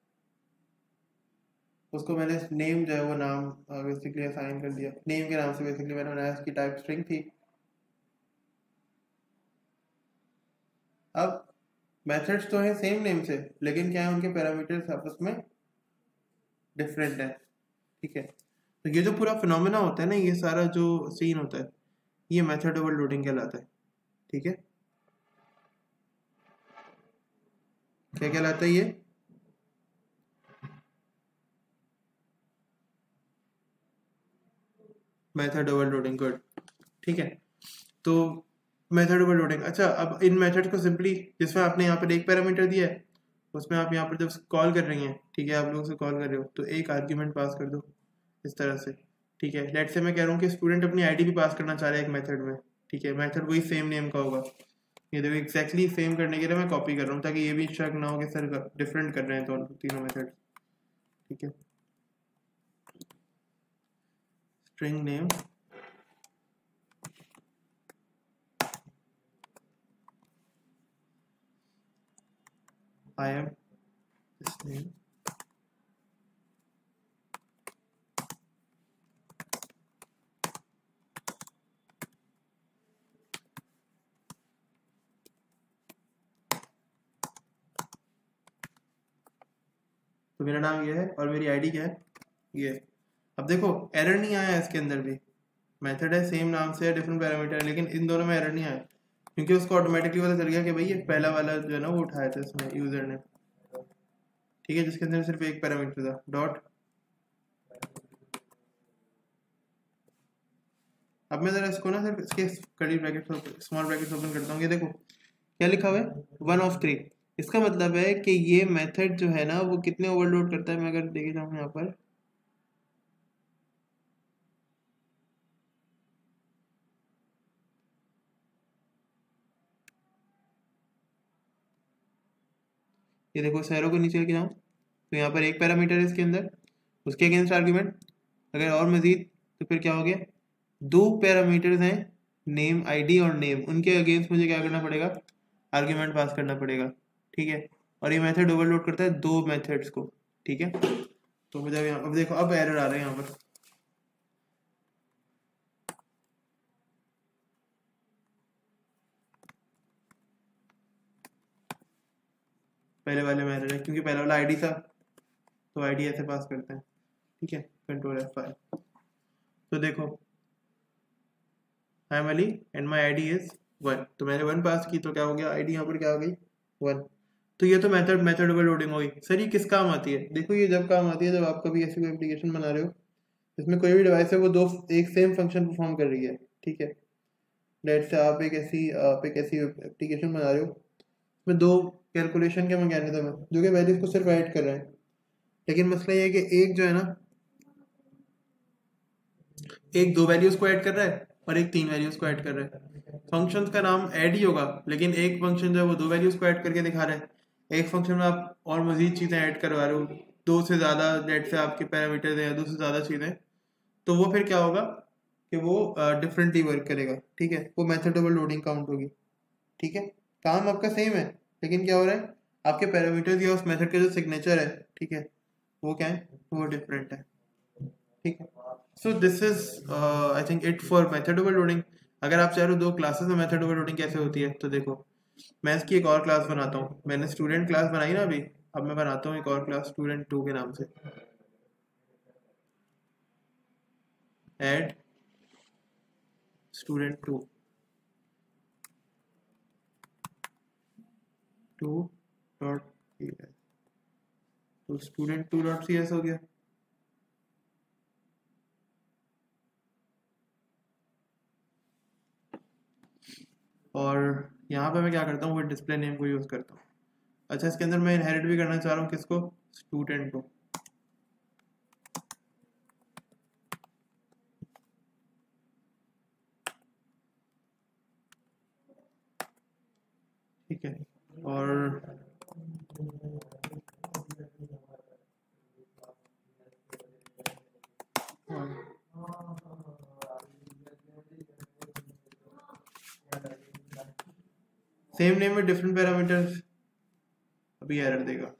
उसको मैंने नेम जो है वो नाम बेसिकली असाइन कर दिया। नेम के नाम से बेसिकली मैंने बनाया, उसकी टाइप स्ट्रिंग थी। अब मेथड्स तो हैं सेम नेम से, लेकिन क्या है, उनके पैरामीटर्स आपस में डिफरेंट है, ठीक है। तो ये जो पूरा फिनोमेना होता है ना, ये सारा जो सीन होता है, ये मेथड ओवरलोडिंग कहलाता है, ठीक है। क्या कहलाता है ये? मेथड ओवरलोडिंग, गुड, ठीक है। तो मेथड ओवरलोडिंग, अच्छा, अब इन मेथड को सिंपली, जिसमें आपने यहाँ पर एक पैरामीटर दिया है, उसमें आप यहाँ पर जब कॉल कर रही हैं, ठीक है, आप लोग से कॉल कर रहे हो, तो एक आर्ग्यूमेंट पास कर दो इस तरह से, ठीक है। लेट से मैं कह रहा हूँ कि स्टूडेंट अपनी आईडी भी पास करना चाह रहा है एक मेथड में, ठीक है। मेथड वही सेम नेम का होगा। ये देखो एग्जैक्टली सेम करने के लिए मैं कॉपी कर रहा हूँ, ताकि ये भी शक ना हो कि सर डिफरेंट कर रहे हैं तो तीनों मेथड, ठीक है। String name I am this name, तो मेरा नाम ये है और मेरी आईडी क्या है, ये। अब देखो एरर नहीं आया इसके अंदर भी, मेथड है सेम नाम से है, डिफरेंट पैरामीटर है, लेकिन इन दोनों में एरर नहीं आया, क्योंकि उसको ऑटोमेटिकली पता चल गया कि भाई ये पहला वाला जो है ना वो उठाया था इसमें यूजर ने, ठीक है, जिसके अंदर सिर्फ एक पैरामीटर था, डॉट। अब मैं जरा इसको ना सिर्फ इसके curly bracket small bracket open करता हूँ। ये देखो क्या लिखा हुआ है, 1 of 3। इसका मतलब है कि ये मेथड जो है ना वो कितने ओवरलोड करता है, मैं अगर देखे जाऊँ यहाँ पर, ये देखो सैरो को नीचे लेके जाऊँ, तो यहाँ पर एक पैरामीटर है इसके अंदर, उसके अगेंस्ट आर्ग्यूमेंट। अगर और मजीद तो फिर क्या हो गया, दो पैरामीटर्स हैं, नेम आईडी और नेम, उनके अगेंस्ट मुझे क्या करना पड़ेगा, आर्ग्यूमेंट पास करना पड़ेगा, ठीक है। और ये मेथड ओवरलोड करता है दो मेथड्स को, ठीक है। तो मुझे यहाँ अब देखो, अब एरर आ रहे हैं यहाँ पर, पहले वाले में एरर है क्योंकि पहले वाला आईडी था, तो आईडी ऐसे पास करते हैं, ठीक है, कंट्रोल F5। तो देखो I am Ali and my ID is 1, तो मैंने 1 पास की, तो क्या हो गया, आईडी यहाँ पर क्या हो गई, 1। तो ये तो मेथड ओवरलोडिंग होगी। सर ये किस काम आती है? देखो ये जब काम आती है जब आप कभी ऐसी कोई एप्लीकेशन बना रहे हो, इसमें कोई भी डिवाइस है वो दो एक सेम फंक्शन परफॉर्म कर रही है, ठीक है। लेट से आप एक ऐसी एप्लीकेशन बना रहे हो, उसमें दो कैलकुलेशन के मैकेनिज्म है जो कि वैल्यूज को सिर्फ ऐड कर रहे हैं, लेकिन मसला ये है कि एक जो है ना, एक दो वैल्यूज को ऐड कर रहा है और एक तीन वैल्यूज को ऐड कर रहा है। फंक्शन का नाम ऐड ही होगा, लेकिन एक फंक्शन जो है वो दो वैल्यूज को ऐड करके दिखा रहा है, एक फंक्शन में आप और मजीद चीजें ऐड करवा रहे हो, दो से ज्यादा लेट से आपके पैरामीटर हैं या दो से ज्यादा चीजें, तो वो फिर क्या होगा कि वो डिफरेंटली वर्क करेगा, ठीक है। वो मेथड ओवरलोडिंग काउंट होगी, ठीक है। काम आपका सेम है, लेकिन क्या हो रहा है, आपके पैरामीटर्स या उस मेथड का जो सिग्नेचर है, ठीक है, वो क्या है, वो डिफरेंट है, ठीक है। So this is I think it for method overloading. अगर आप चाह रहे हो दो क्लासेस में मेथड ओवरलोडिंग कैसे होती है, तो देखो मैं इसकी एक और क्लास बनाता हूँ। मैंने स्टूडेंट क्लास बनाई ना अभी, अब मैं बनाता हूँ एक और क्लास स्टूडेंट 2 के नाम से, ऐड स्टूडेंट 2 डॉट तो student2.cs हो गया। और यहाँ पे मैं क्या करता हूँ, वो डिस्प्ले नेम को यूज करता हूँ। अच्छा, इसके अंदर मैं इनहेरिट भी करना चाह रहा हूँ किसको, स्टूडेंट को। ठीक है, और सेम नेम में डिफरेंट पैरामीटर्स, अभी एरर देगा।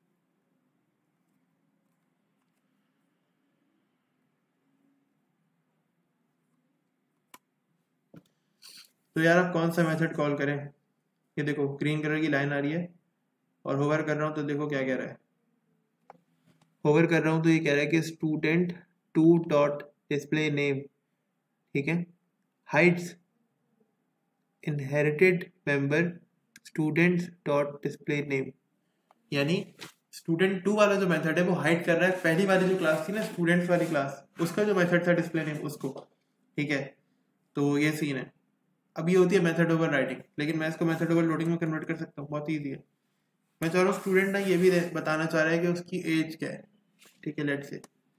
तो यार आप कौन सा मेथड कॉल करें, ये देखो ग्रीन कलर की लाइन आ रही है, और होवर कर रहा हूँ तो देखो क्या कह रहा है। होवर कर रहा हूँ तो ये कह रहा है कि student two dot display name, ठीक है, hides inherited member students dot display name. यानी स्टूडेंट टू वाला जो मेथड है वो हाइड कर रहा है पहली वाली जो क्लास थी ना, स्टूडेंट्स वाली क्लास, उसका जो मेथड था डिस्प्ले नेम उसको। ठीक है, तो ये सीन है। अब ये होती है मेथड ओवर राइटिंग, लेकिन मैं इसको मेथड ओवर लोडिंग में कन्वर्ट कर सकता हूँ, बहुत ईजी है। मैं चाह रहा हूँ स्टूडेंट ना ये भी बताना चाह रहा है कि उसकी एज क्या है। ठीक है, लेट्स से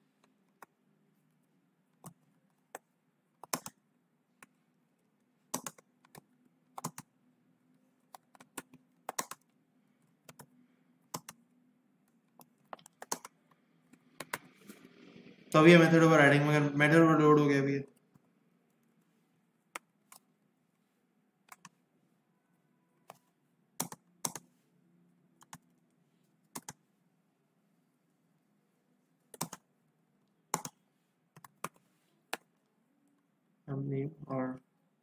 तो अभी मेथड ओवर राइटिंग में मेथड ओवर लोड हो गया अभी। नेम और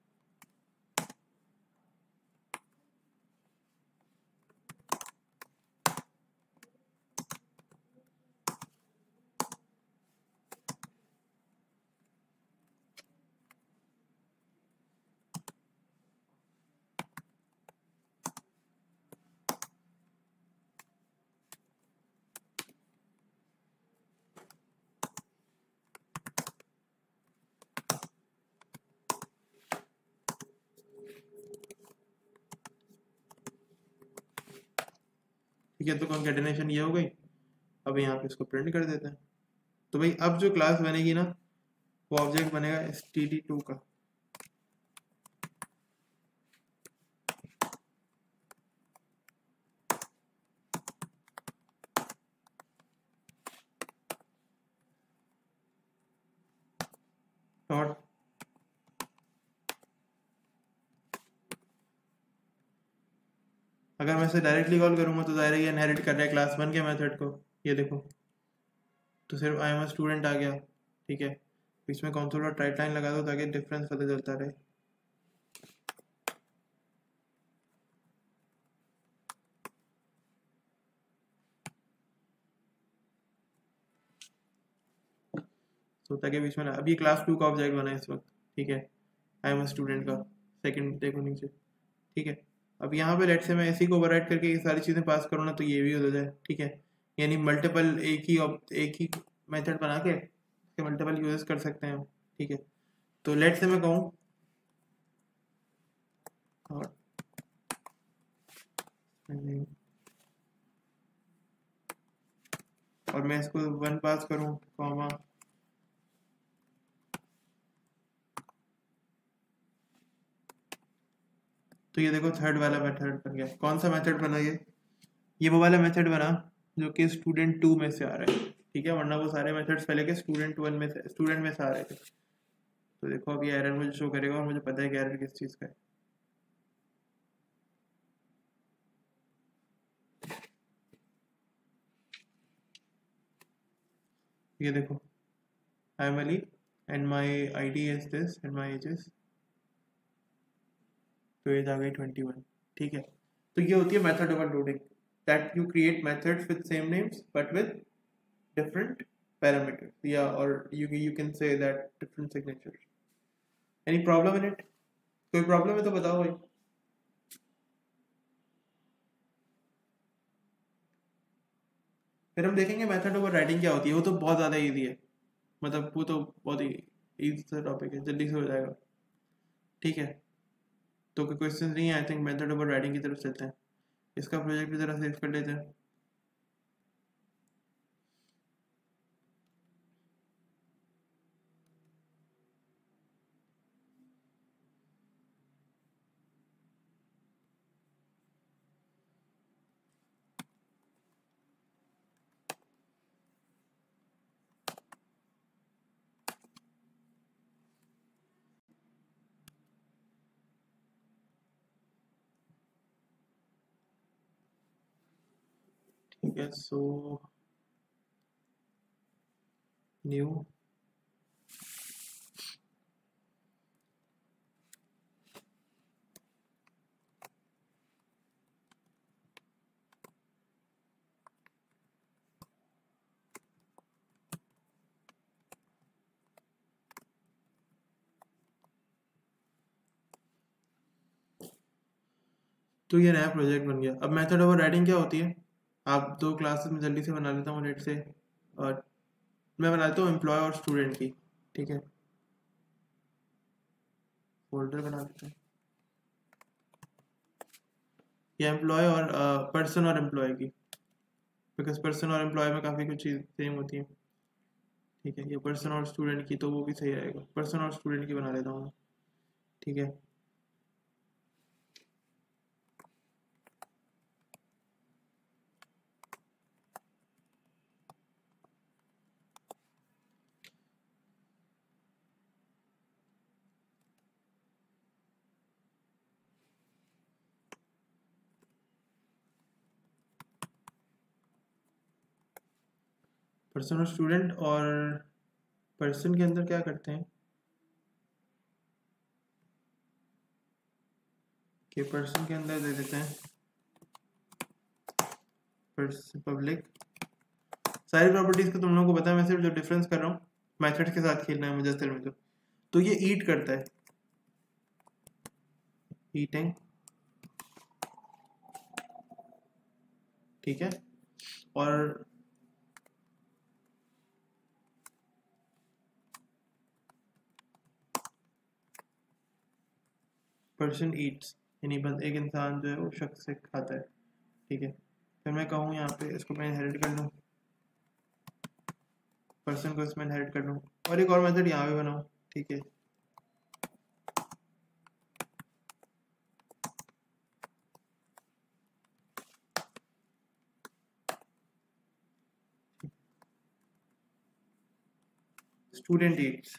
ठीक है, तो कॉन्केटेनेशन ये हो गई। अब यहाँ पे इसको प्रिंट कर देते हैं। तो भाई अब जो क्लास बनेगी ना, वो ऑब्जेक्ट बनेगा std2 का। डॉट अगर मैं इसे डायरेक्टली कॉल करूंगा तो जाहिर है ये इनहेरिट कर रहा है क्लास 1 के मेथड को। ये देखो, तो सिर्फ आई एम स्टूडेंट आ गया। ठीक है, बीच में कंसोल डॉट राइट लाइन लगा दो ताकि डिफरेंस पता चलता रहे। तो ताकि बीच में अभी क्लास 2 का ऑब्जेक्ट बना है इस वक्त। ठीक है, आई एम स्टूडेंट का सेकंड देखो नीचे। ठीक है, अब यहाँ पे लेट से मैं इसी को ओवरराइट करके ये सारी चीज़ें पास करूँ ना, तो ये भी हो जाए। ठीक है, यानी मल्टीपल एक ही मेथड बना के इसके मल्टीपल यूजेस कर सकते हैं हम। ठीक है, तो लेट से मैं कहूँ और मैं इसको 1 पास करूँ कॉमा, तो ये देखो थर्ड वाला मेथड बन गया। कौन सा मेथड बना ये वो वाला मेथड बना जो कि स्टूडेंट 2 में से आ रहा है। ठीक है, वरना वो सारे मेथड्स पहले के स्टूडेंट में से आ रहे थे। तो देखो अब ये एरर मुझे शो करेगा और मुझे पता है कि एरर किस चीज़ का है। ये देखो, I am Ali and my I D is this and my age is, तो एज आ गई 21। ठीक है, तो ये होती है method overloading, that you create methods with same names but with different parameters, yeah, or you can say that different signatures. Any problem in it? कोई प्रॉब्लम है तो बताओ भाई। फिर हम देखेंगे मेथड ओवर राइटिंग क्या होती है, वो तो बहुत ज़्यादा ईजी है, मतलब वो तो बहुत ही ईजी सा टॉपिक है, जल्दी से हो जाएगा। ठीक है, तो कोई क्वेश्चन नहीं है, I think method over writing की तरफ चलते हैं। इसका प्रोजेक्ट भी ज़रा सेव कर लेते हैं। ठीक है, सो न्यू, तो ये नया प्रोजेक्ट बन गया। अब मेथड ओवर राइटिंग क्या होती है, आप दो क्लासेस में जल्दी से बना लेता हूँ लेट से, और मैं बना लेता हूँ एम्प्लॉय और स्टूडेंट की। ठीक है, फोल्डर बना लेते हैं, ये एम्प्लॉय और पर्सन और एम्प्लॉय की, बिकॉज पर्सन और एम्प्लॉय में काफ़ी कुछ चीज़ सेम होती है। ठीक है, ये पर्सन और स्टूडेंट की, तो वो भी सही रहेगा, पर्सन और स्टूडेंट की बना लेता हूँ मैं। ठीक है, पर्सन और स्टूडेंट, और पर्सन के अंदर क्या करते हैं कि पर्सन के अंदर दे देते हैं पब्लिक, सारी प्रॉपर्टीज को तुम लोगों को पता है, मैं सिर्फ जो डिफरेंस कर रहा हूँ मेथड के साथ खेलना है मुझे असल में। तो ये ईट करता है, ईटिंग। ठीक है, और पर्सन ईट्स, यानी बस एक इंसान जो है वो शख्स से खाता है। ठीक है, फिर मैं कहूँ यहाँ पे इसको मैं इनहेरिट कर लूँ, पर्सन को इसमें इनहेरिट कर लूँ, और एक और मेथड यहाँ पे बनाऊँ। ठीक है, स्टूडेंट ईट्स,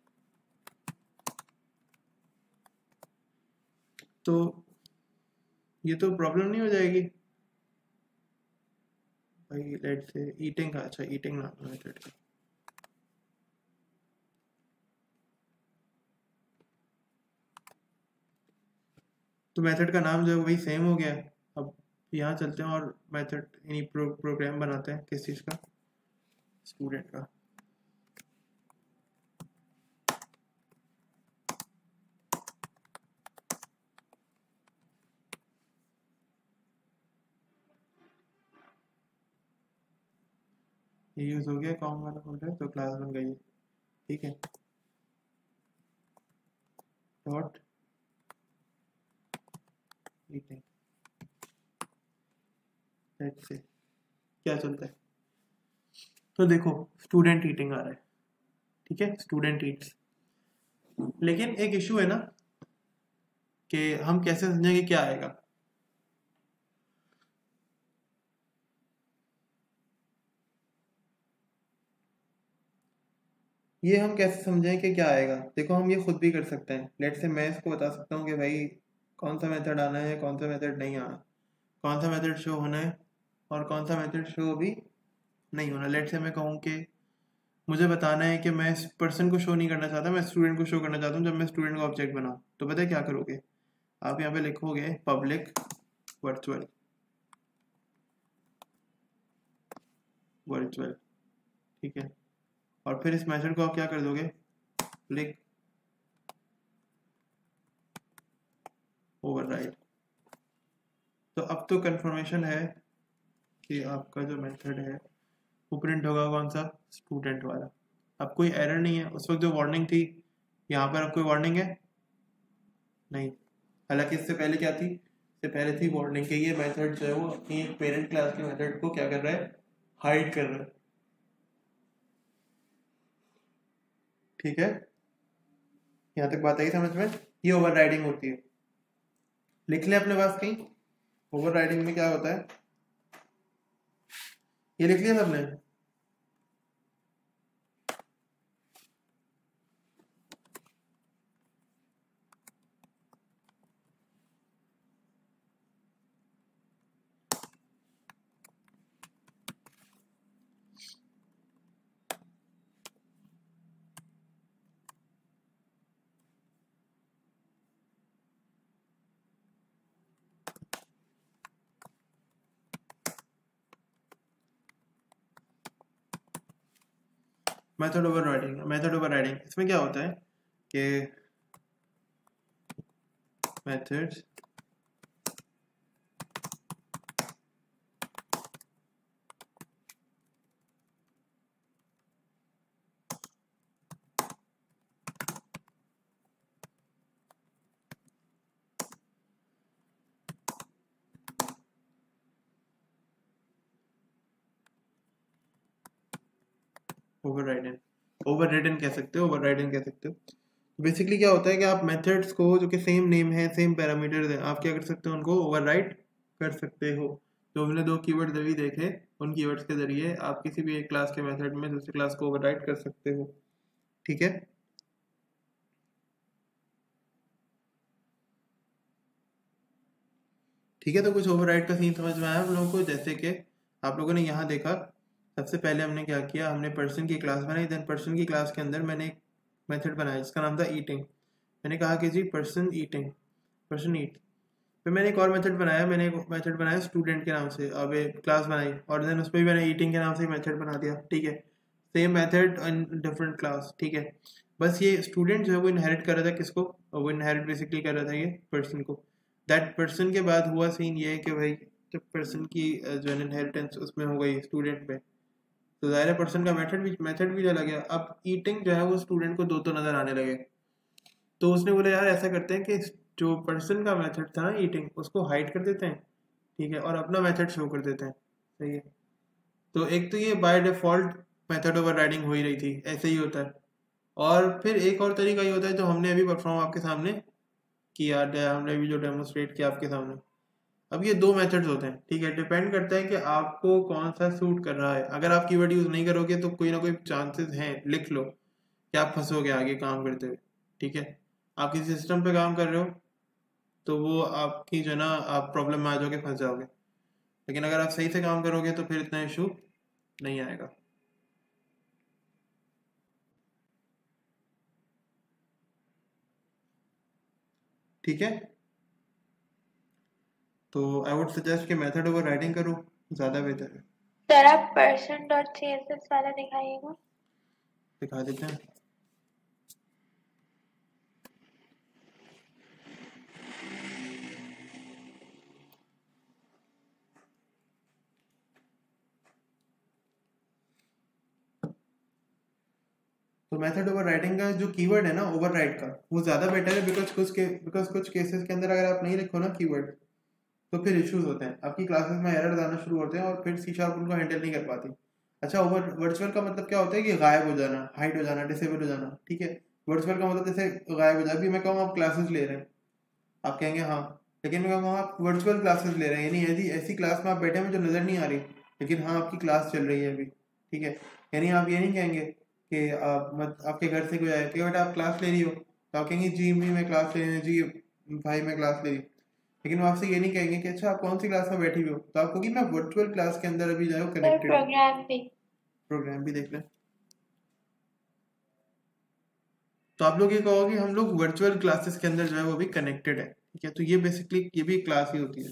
तो ये तो प्रॉब्लम नहीं हो जाएगी भाई, लेट से ईटिंग का, अच्छा ईटिंग नाम मेथड का, तो मेथड का नाम जो है वही सेम हो गया है। अब यहाँ चलते हैं और मेथड यानी प्रोग्राम बनाते हैं, किस चीज़ का, स्टूडेंट का। ये यूज़ हो गया कॉम वाला फोल्डर, तो क्लास बन गई है। ठीक है, डॉट ईटिंग, लेट से क्या चलता है, तो देखो स्टूडेंट ईटिंग आ रहा है। ठीक है, स्टूडेंट ईट्स, लेकिन एक इशू है ना कि हम कैसे समझेंगे क्या आएगा। ये हम कैसे समझें कि क्या आएगा, देखो हम ये खुद भी कर सकते हैं। लेट से मैं इसको बता सकता हूँ कि भाई कौन सा मेथड आना है, कौन सा मेथड नहीं आना, कौन सा मेथड शो होना है और कौन सा मेथड शो भी नहीं होना। लेट से मैं कहूँ कि मुझे बताना है कि मैं इस पर्सन को शो नहीं करना चाहता, मैं स्टूडेंट को शो करना चाहता हूँ जब मैं स्टूडेंट का ऑब्जेक्ट बनाऊँ। तो पता है क्या करोगे, आप यहाँ पे लिखोगे पब्लिक वर्चुअल, वर्चुअल। ठीक है, और फिर इस मेथड को आप क्या कर दोगे, पब्लिक ओवरराइड। तो अब तो कंफर्मेशन है कि आपका जो मेथड है वो प्रिंट होगा कौन सा, स्टूडेंट वाला। अब कोई एरर नहीं है, उस वक्त जो वार्निंग थी यहाँ पर अब कोई वार्निंग है नहीं। हालांकि इससे पहले क्या थी, इससे पहले थी वार्निंग कि ये मेथड जो है वो अपनी एक पेरेंट क्लास के मेथड को क्या कर रहा है, हाइड कर रहा है। ठीक है, यहाँ तक बात आई समझ में। ये ओवरराइडिंग होती है, लिख लें अपने पास कहीं। ओवरराइडिंग में क्या होता है, ये लिख लिया सबने। मेथड ओवरराइडिंग इसमें क्या होता है कि मेथड्स ओवरराइडन कह सकते हो, ओवरराइडन कह सकते हो। बेसिकली क्या होता है कि आप मेथड्स को जो कि सेम नेम है, सेम पैरामीटर्स है, आप क्या कर सकते हो, उनको ओवरराइड कर सकते हो। तो हमने दो कीवर्ड्स अभी देखे, उन कीवर्ड्स के जरिए आप किसी भी एक क्लास के मेथड में दूसरी क्लास को ओवरराइड कर सकते हो। ठीक है, ठीक है। तो कुछ ओवरराइड का सीन समझ में आया आप लोगों को। जैसे कि आप लोगों ने यहाँ देखा, सबसे पहले हमने क्या किया, हमने पर्सन की क्लास बनाई। देन पर्सन की क्लास के अंदर मैंने एक मेथड बनाया जिसका नाम था ईटिंग। मैंने कहा कि जी पर्सन ईटिंग, पर्सन ईट। फिर मैंने एक और मेथड बनाया, मैंने एक मेथड बनाया स्टूडेंट के नाम से। अब एक क्लास बनाई और देन उस पर भी मैंने ईटिंग के नाम से मेथड बना दिया। ठीक है, same method in different class. ठीक है, बस ये स्टूडेंट जो है वो इनहेरिट कर रहा था किसको, वो इनहेरिट बेसिकली कर रहा था ये पर्सन को। दैट पर्सन के बाद हुआ सीन ये है कि भाई जब पर्सन की जो है इनहेरिटेंस उसमें हो गई स्टूडेंट में, तो ज़ाहिर है पर्सन का मेथड भी चला गया। अब ईटिंग जो है वो स्टूडेंट को दो तो नज़र आने लगे। तो उसने बोला यार ऐसा करते हैं कि जो पर्सन का मेथड था ना ईटिंग, उसको हाइड कर देते हैं। ठीक है, और अपना मेथड शो कर देते हैं। सही है, तो एक तो ये बाय डिफॉल्ट मेथड ओवरराइडिंग हो ही रही थी, ऐसे ही होता है। और फिर एक और तरीका ये होता है जो हमने अभी परफॉर्म आपके सामने किया, हमने अभी जो डेमोस्ट्रेट किया आपके सामने। अब ये दो मेथड्स होते हैं। ठीक है, डिपेंड करता है कि आपको कौन सा सूट कर रहा है। अगर आप कीवर्ड यूज़ नहीं करोगे तो कोई ना कोई चांसेस हैं, लिख लो, कि आप फंसोगे आगे काम करते हुए। ठीक है, आप किसी सिस्टम पे काम कर रहे हो तो वो आपकी जो ना आप प्रॉब्लम में आ जाओगे, फंस जाओगे। लेकिन अगर आप सही से काम करोगे तो फिर इतना इशू नहीं आएगा। ठीक है, तो आई वुड सजेस्ट कि मेथड ओवर राइटिंग करो, ज़्यादा बेहतर है। सर आप पर्सन डॉट सीएसएस वाला दिखाइएगा। दिखा देते हैं। तो मेथड ओवर राइटिंग का जो कीवर्ड है ना ओवरराइड का, वो ज़्यादा बेटर है। बिकॉज कुछ केसेस के अंदर अगर आप नहीं लिखो ना कीवर्ड, तो फिर इश्यूज होते हैं, आपकी क्लासेस में एरर आना शुरू होते हैं और फिर सी शार्प उनको हैंडल नहीं कर पाती। अच्छा, ओवर वर्चुअल का मतलब क्या होता है कि गायब हो जाना, हाइड हो जाना, डिसेबल हो जाना। ठीक है, वर्चुअल का मतलब जैसे गायब हो जाए। अभी मैं कहूँ आप क्लासेस ले रहे हैं, आप कहेंगे हाँ, लेकिन मैं कहूँगा आप वर्चुअल क्लासेस ले रहे हैं, यानी ऐसी ऐसी क्लास में आप बैठे हैं जो नज़र नहीं आ रही, लेकिन हाँ आपकी क्लास चल रही है अभी। ठीक है, यानी आप ये नहीं कहेंगे कि आप आपके घर से कोई आए कि बेटा आप क्लास ले रही हो, तो आप कहेंगे जी मी मैं क्लास ले रही हूँ, जी भाई मैं क्लास ले रही हूँ। लेकिन वो आपसे ये नहीं कहेंगे कि अच्छा आप कौन सी क्लास में बैठी हुई हो, तो आप कहोगी मैं वर्चुअल क्लास के अंदर अभी जाओ सर कनेक्टेड हूँ। प्रोग्राम भी देख लें, तो आप लोग ये कहोगे हम लोग वर्चुअल क्लासेस के अंदर जो है वो भी कनेक्टेड है। ठीक है, तो ये बेसिकली ये भी क्लास ही होती है।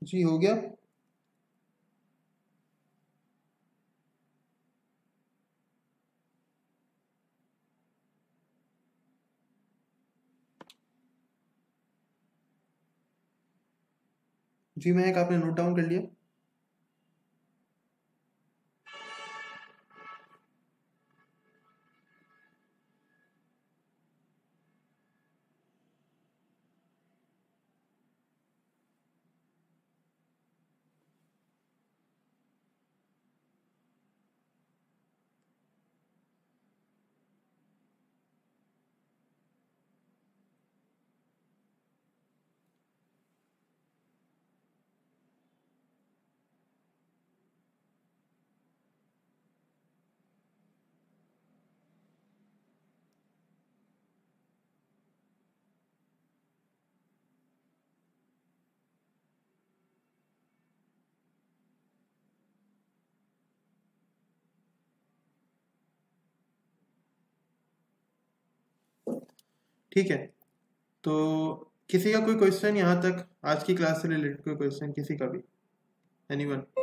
जी हो गया। जी महक, आपने नोट डाउन कर लिया? ठीक है, तो किसी का कोई क्वेश्चन यहाँ तक आज की क्लास से रिलेटेड? कोई क्वेश्चन किसी का भी? एनीवन?